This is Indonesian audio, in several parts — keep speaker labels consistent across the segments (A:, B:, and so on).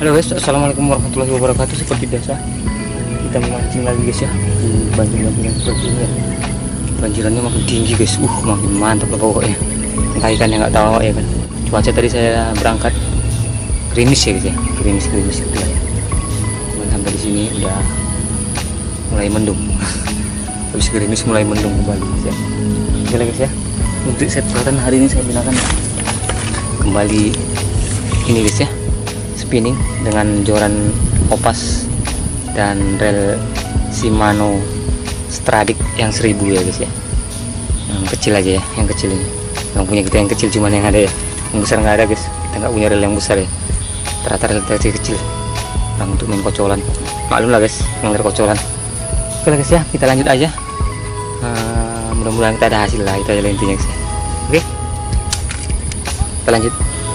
A: Halo guys, assalamualaikum warahmatullahi wabarakatuh. Seperti biasa kita memancing lagi guys ya di banjir-banjiran seperti ini. Banjirannya makin tinggi guys, makin mantap lah pokoknya. Entah ikannya nggak tahu ya kan. Cuaca tadi saya berangkat gerimis ya guys ya, gerimis gitu ya. Dan sampai di sini udah mulai mendung. Habis gerimis mulai mendung kembali guys ya. Oke lah guys ya. Untuk set pelatihan hari ini saya gunakan kembali ini guys ya, spinning dengan joran Opas dan rel Shimano Stradic yang 1000 ya guys ya. Yang kecil aja ya, yang kecil ini. Yang punya kita yang kecil cuman yang ada ya. Yang besar nggak ada guys. Kita nggak punya rel yang besar ya. Rata-rata rel kecil. Nah, untuk main kocolan. Maklum lah guys, yang rel kocolan. Oke lah guys ya, kita lanjut aja. Mudah-mudahan kita ada hasil lah, itu aja intinya guys ya. Oke, kita lanjut.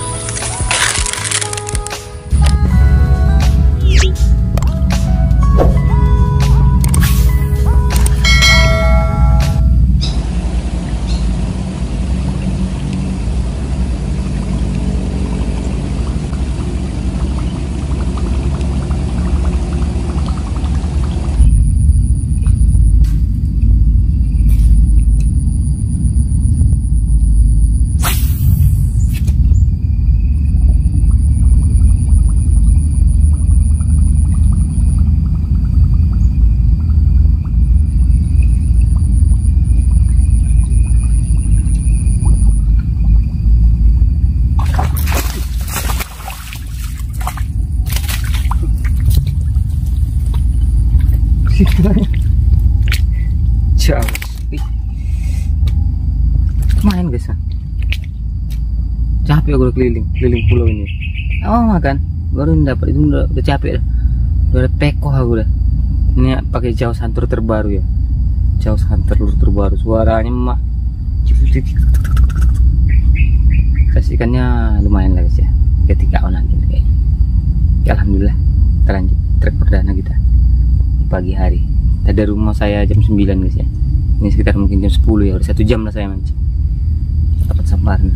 A: Jauh, main guys ya. Capek gue keliling pulau ini. Makan baru dapat itu udah capek dah. Udah pekoh aku dah. Ini pakai Jaws Hunter terbaru ya. Jaws Hunter terbaru, suaranya mak. Kasihkannya lumayan lah guys ya. Ketika nanti kayaknya. Ya, alhamdulillah. Kita lanjut trek perdana kita pagi hari. Dari rumah saya jam 9 guys ya. Ini sekitar mungkin jam 10 ya, udah 1 jam lah saya mancing. Dapat sambaran.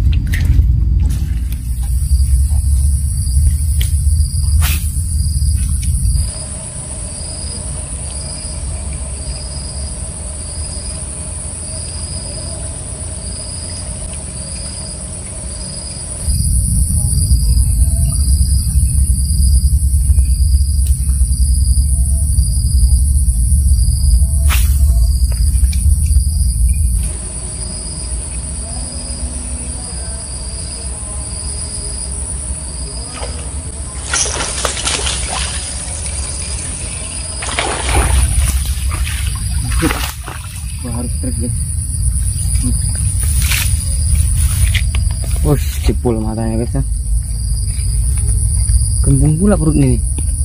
A: Harus trek guys. Cipul matanya guys ya. Kembung pula perut ini.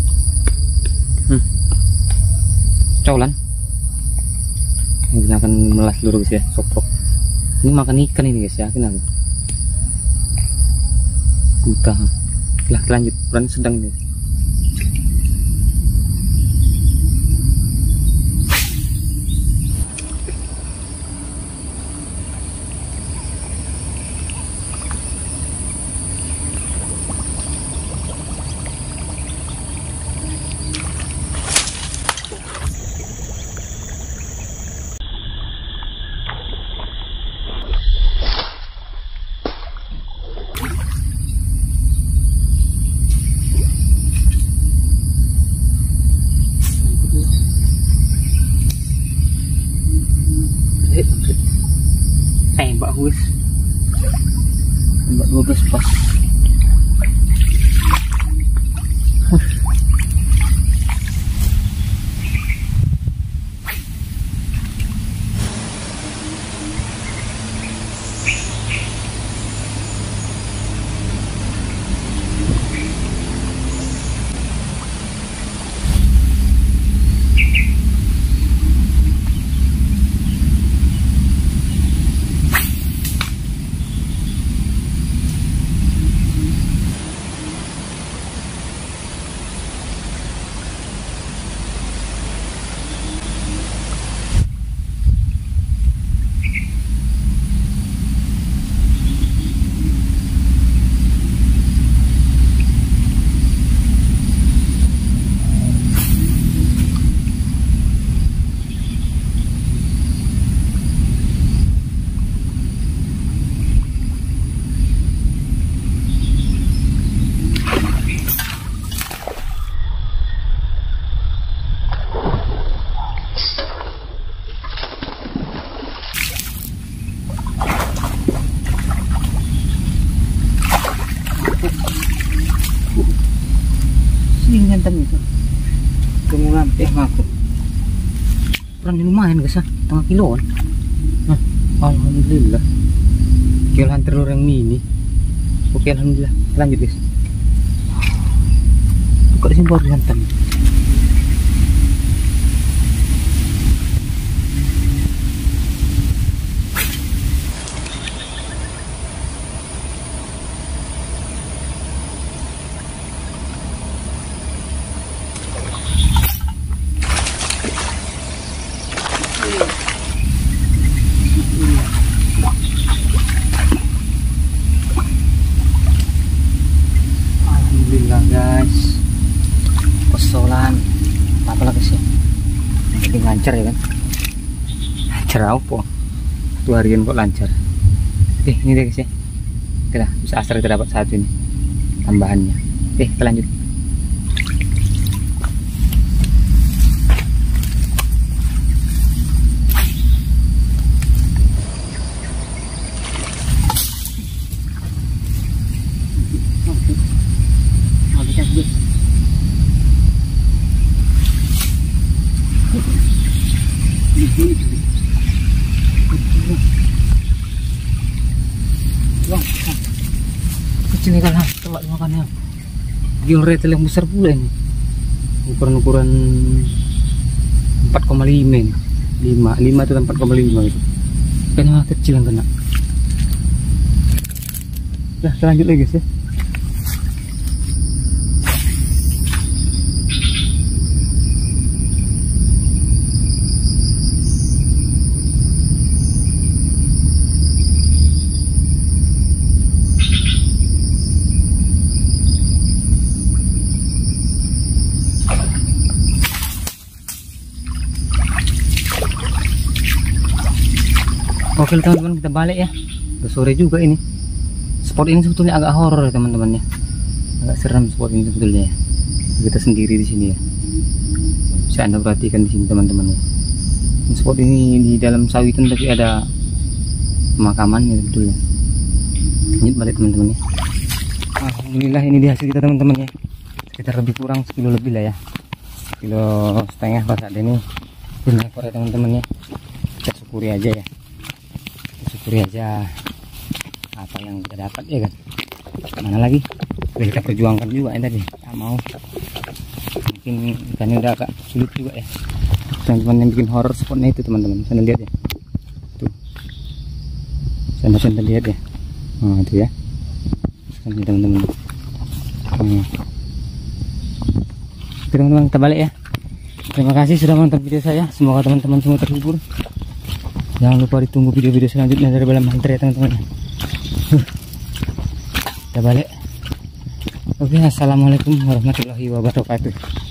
A: Colan. Ini akan melas dulu guys ya, soprok. Ini makan ikan ini guys ya, kenapa? Gutah. Lah lanjut, peran sedang guys. Tembak guys, tembak 12 pas. santan itu. Kemudian ngaku. Kurang lumayan guys, setengah kiloan. Nah, alhamdulillah. Kiloan telur yang mini. Oke, alhamdulillah. Lanjut guys. Kok di sini baru santan. Alhamdulillah guys, pesolan apa lagi sih yang lancar ya kan, lancar apa satu harian kok lancar. Ini deh guys ya, oke lah, bisa asal kita dapat satu ini tambahannya. Kita lanjut. Kecil kan, coba makannya. Gil retel yang besar pula ini. Ukuran 4,5 ini. 5 itu 4,5 gitu. Kan kecil yang kena. Nah, kita lanjut lagi guys ya. Oke teman-teman, kita balik ya. Udah sore juga ini. Spot ini sebetulnya agak horor ya teman-teman ya. Agak seram spot ini sebetulnya ya. Kita sendiri di sini ya. Bisa Anda perhatikan di sini teman-teman ya. Spot ini di dalam sawitan tapi ada pemakaman ya sebetulnya. Lanjut balik teman-teman ya. Alhamdulillah ini di hasil kita teman-teman ya. Sekitar lebih kurang sekilo lebih lah ya. 1,5 kilo pas ada ini. Ini ekor ya teman-teman ya. Kita syukuri aja ya. Syukuri aja apa yang kita dapat ya kan. Mana lagi udah kita perjuangkan juga ini tadi, tak mau. Mungkin ikannya udah agak sulit juga ya teman-teman. Yang bikin horror spotnya itu teman-teman, bisa lihat ya tuh, bisa lihat ya. Nah itu ya teman-teman. Oke teman-teman, kita balik ya. Terima kasih sudah menonton video saya, semoga teman-teman semua terhibur. Jangan lupa ditunggu video-video selanjutnya dari Balam Hunter ya teman-teman. Kita balik. Oke, assalamualaikum warahmatullahi wabarakatuh.